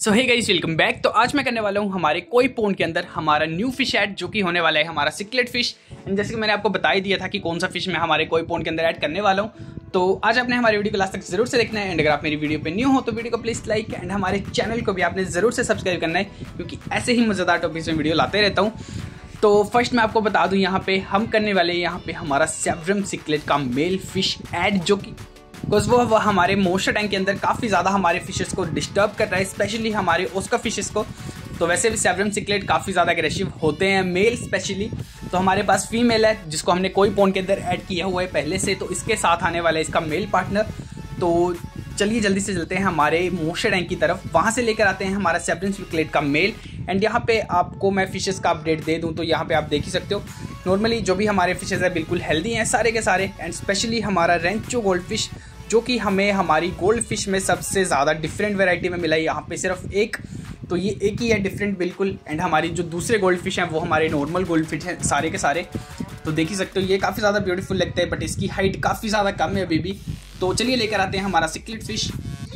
सो hey guys, welcome back. तो आज मैं करने वाला हूँ हमारे कोई पॉन्ड के अंदर हमारा न्यू फिश ऐड, जो कि होने वाला है हमारा सिकलेट फिश। एंड जैसे कि मैंने आपको बता ही दिया था कि कौन सा फिश मैं हमारे कोई पॉन्ड के अंदर ऐड करने वाला हूँ। तो आज आपने हमारी वीडियो को लास्ट तक जरूर से देखना है। एंड अगर आप मेरी वीडियो पे न्यू हो तो वीडियो को प्लीज लाइक एंड हमारे चैनल को भी आपने जरूर से सब्सक्राइब करना है, क्योंकि ऐसे ही मजेदार टॉपिक्स में वीडियो लाते रहता हूँ। तो फर्स्ट मैं आपको बता दूं, यहाँ पे हम करने वाले हैं यहाँ पे हमारा सेब्रम सिकलेट का मेल फिश ऐड, जो कि बिकॉज वो हमारे मोस्टर टैंक के अंदर काफ़ी ज़्यादा हमारे फिशेस को डिस्टर्ब कर रहा है, स्पेशली हमारे ओस्का फिशेस को। तो वैसे भी सेब्रम सिकलेट काफ़ी ज़्यादा एग्रेसिव होते हैं, मेल स्पेशली। तो हमारे पास फीमेल है जिसको हमने कोई पॉन्ड के अंदर ऐड किया हुआ है पहले से, तो इसके साथ आने वाला है इसका मेल पार्टनर। तो चलिए जल्दी से चलते हैं हमारे मोस्टर टैंक की तरफ, वहाँ से लेकर आते हैं हमारा सेब्रम सिकलेट का मेल। एंड यहाँ पे आपको मैं फिशेस का अपडेट दे दूँ तो यहाँ पे आप देख ही सकते हो, नॉर्मली जो भी हमारे फिशेस है बिल्कुल हेल्दी हैं सारे के सारे। एंड स्पेशली हमारा रेंचो गोल्ड फिश, जो कि हमें हमारी गोल्ड फिश में सबसे ज़्यादा डिफरेंट वैरायटी में मिला है, यहाँ पे सिर्फ एक, तो ये एक ही है डिफरेंट बिल्कुल। एंड हमारी जो दूसरे गोल्ड फिश हैं वो हमारे नॉर्मल गोल्ड फिश हैं सारे के सारे। तो देख ही सकते हो ये काफ़ी ज़्यादा ब्यूटीफुल लगता है, बट इसकी हाइट काफ़ी ज़्यादा कम है अभी भी। तो चलिए लेकर आते हैं हमारा सिकलेट फिश।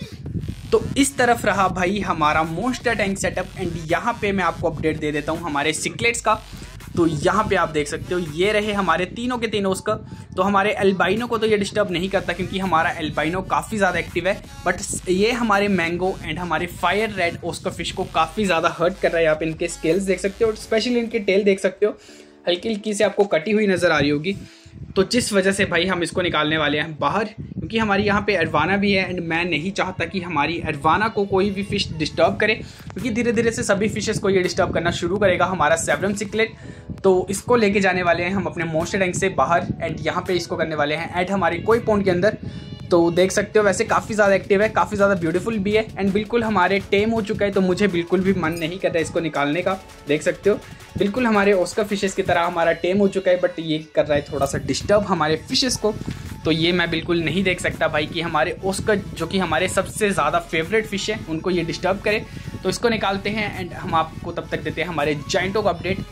तो इस तरफ रहा भाई हमारा मोस्टर टैंक सेटअप। एंड यहाँ पे मैं आपको अपडेट दे देता हूँ हमारे सिकलेट्स का। तो यहाँ पे आप देख सकते हो ये रहे हमारे तीनों के तीनों उसका। तो हमारे एल्बाइनो को तो ये डिस्टर्ब नहीं करता, क्योंकि हमारा एल्बाइनो काफ़ी ज़्यादा एक्टिव है, बट ये हमारे मैंगो एंड हमारे फायर रेड ओस्का फिश को काफ़ी ज़्यादा हर्ट कर रहा है। आप इनके स्केल्स देख सकते हो, स्पेशली इनके टेल देख सकते हो, हल्की हल्की से आपको कटी हुई नज़र आ रही होगी। तो जिस वजह से भाई हम इसको निकालने वाले हैं बाहर, क्योंकि हमारी यहाँ पे एडवाना भी है। एंड मैं नहीं चाहता कि हमारी एडवाना को कोई भी फिश डिस्टर्ब करे, क्योंकि धीरे धीरे से सभी फिशेस को ये डिस्टर्ब करना शुरू करेगा हमारा सेब्रम सिकलेट। तो इसको लेके जाने वाले हैं हम अपने मोस्टर टैंक से बाहर। एंड यहाँ पे इसको करने वाले हैं ऐड हमारे कोई पॉन्ड के अंदर। तो देख सकते हो वैसे काफ़ी ज़्यादा एक्टिव है, काफ़ी ज़्यादा ब्यूटीफुल भी है, एंड बिल्कुल हमारे टेम हो चुका है। तो मुझे बिल्कुल भी मन नहीं कर रहा है इसको निकालने का। देख सकते हो बिल्कुल हमारे ओस्का फिशेस की तरह हमारा टेम हो चुका है, बट ये कर रहा है थोड़ा सा डिस्टर्ब हमारे फिशेस को। तो ये मैं बिल्कुल नहीं देख सकता भाई कि हमारे ओस्का, जो कि हमारे सबसे ज़्यादा फेवरेट फिश है, उनको ये डिस्टर्ब करे। तो इसको निकालते हैं एंड हम आपको तब तक देते हैं हमारे जाइंटों का अपडेट।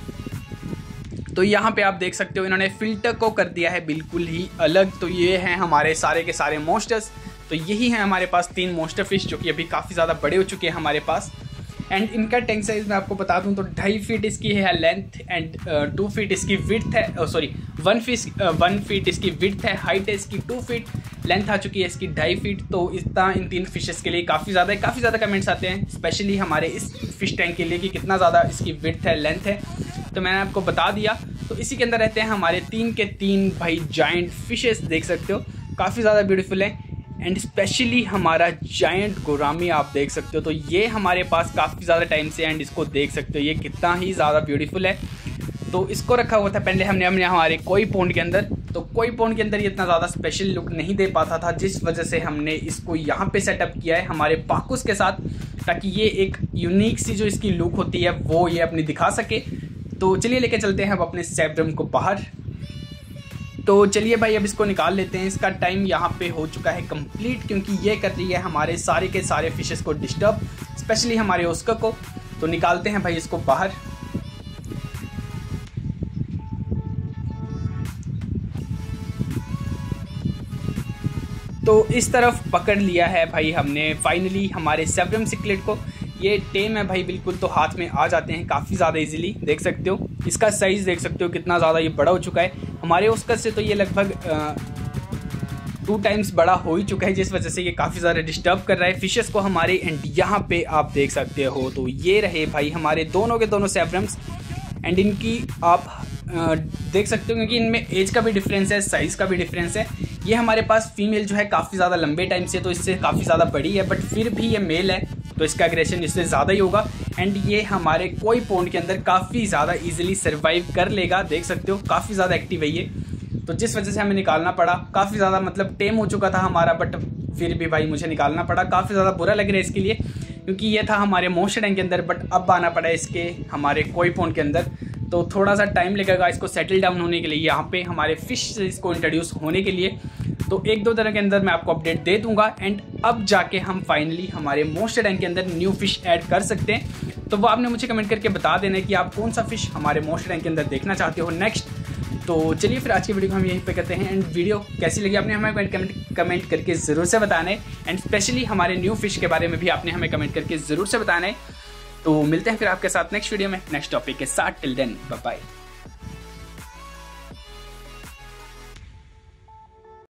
तो यहाँ पे आप देख सकते हो इन्होंने फिल्टर को कर दिया है बिल्कुल ही अलग। तो ये हैं हमारे सारे के सारे मोस्टर्स। तो यही हैं हमारे पास 3 मोस्टर फिश, जो कि अभी काफ़ी ज़्यादा बड़े हो चुके हैं हमारे पास। एंड इनका टैंक साइज़ मैं आपको बता दूं तो 2.5 फीट इसकी है लेंथ, एंड 2 फीट इसकी विड्थ है। सॉरी 1 फीट इसकी विड्थ है, हाइट है इसकी 2 फीट, लेंथ आ चुकी है इसकी 2.5 फीट। तो इतना इन 3 फिशेस के लिए काफ़ी ज़्यादा कमेंट्स आते हैं, स्पेशली हमारे इस फिश टैंक के लिए कि कितना ज़्यादा इसकी विड्थ है, लेंथ है। तो मैंने आपको बता दिया। तो इसी के अंदर रहते हैं हमारे 3 के 3 भाई जायंट फिशेस, देख सकते हो काफ़ी ज़्यादा ब्यूटीफुल है। एंड स्पेशली हमारा जायंट गोरामी आप देख सकते हो, तो ये हमारे पास काफ़ी ज़्यादा टाइम से, एंड इसको देख सकते हो ये कितना ही ज़्यादा ब्यूटीफुल है। तो इसको रखा हुआ था पहले हमने हमारे कोई पॉन्ड के अंदर। तो कोई पॉन्ड के अंदर ये इतना ज़्यादा स्पेशल लुक नहीं दे पाता था, जिस वजह से हमने इसको यहाँ पे सेटअप किया है हमारे पाकुस के साथ, ताकि ये एक यूनिक सी जो इसकी लुक होती है वो ये अपनी दिखा सके। तो चलिए लेके चलते हैं अब अपने सेब्रम को बाहर। तो चलिए भाई अब इसको निकाल लेते हैं। इसका टाइम यहाँ पे हो चुका है कंप्लीट, क्योंकि ये कर रही है हमारे सारे के सारे फिशेस को डिस्टर्ब, स्पेशली हमारे ओस्का को। तो निकालते हैं भाई इसको बाहर। तो इस तरफ पकड़ लिया है भाई हमने फाइनली हमारे सेब्रम सिकलेट को। ये टेम है भाई बिल्कुल, तो हाथ में आ जाते हैं काफ़ी ज़्यादा इजीली। देख सकते हो इसका साइज़ देख सकते हो कितना ज़्यादा ये बड़ा हो चुका है हमारे ओस्का से। तो ये लगभग 2 टाइम्स बड़ा हो ही चुका है, जिस वजह से ये काफ़ी ज़्यादा डिस्टर्ब कर रहा है फिशेस को हमारे। एंड यहाँ पे आप देख सकते हो तो ये रहे भाई हमारे दोनों के दोनों सेब्रम्स। एंड इनकी आप देख सकते हो, क्योंकि इनमें एज का भी डिफरेंस है, साइज़ का भी डिफरेंस है। ये हमारे पास फीमेल जो है काफ़ी ज़्यादा लंबे टाइम से, तो इससे काफ़ी ज़्यादा बड़ी है, बट फिर भी ये मेल है, तो इसका एग्रेशन इससे ज़्यादा ही होगा। एंड ये हमारे कोई पॉन्ड के अंदर काफ़ी ज़्यादा इजीली सर्वाइव कर लेगा, देख सकते हो काफ़ी ज़्यादा एक्टिव है ये। तो जिस वजह से हमें निकालना पड़ा, काफ़ी ज़्यादा मतलब टेम हो चुका था हमारा, बट फिर भी भाई मुझे निकालना पड़ा। काफ़ी ज़्यादा बुरा लग रहा है इसके लिए, क्योंकि ये था हमारे मोस्टर टैंक के अंदर, बट अब आना पड़ा इसके हमारे कोई पॉन्ड के अंदर। तो थोड़ा सा टाइम लगेगा इसको सेटल डाउन होने के लिए, यहाँ पे हमारे फिश इसको इंट्रोड्यूस होने के लिए। तो 1-2 दिन के अंदर मैं आपको अपडेट दे दूंगा। एंड अब जाके हम फाइनली हमारे मोस्टर टैंक के अंदर न्यू फिश ऐड कर सकते हैं। तो वो आपने मुझे कमेंट करके बता देना कि आप कौन सा फिश हमारे मोस्टर टैंक के अंदर देखना चाहते हो नेक्स्ट। तो चलिए फिर आज की वीडियो को हम यहीं पे करते हैं। एंड वीडियो कैसी लगी आपने हमें कमेंट करके ज़रूर से बताना है। एंड स्पेशली हमारे न्यू फिश के बारे में भी आपने हमें कमेंट करके ज़रूर से बताना है। तो मिलते हैं फिर आपके साथ नेक्स्ट वीडियो में नेक्स्ट टॉपिक के साथ। Till then bye bye.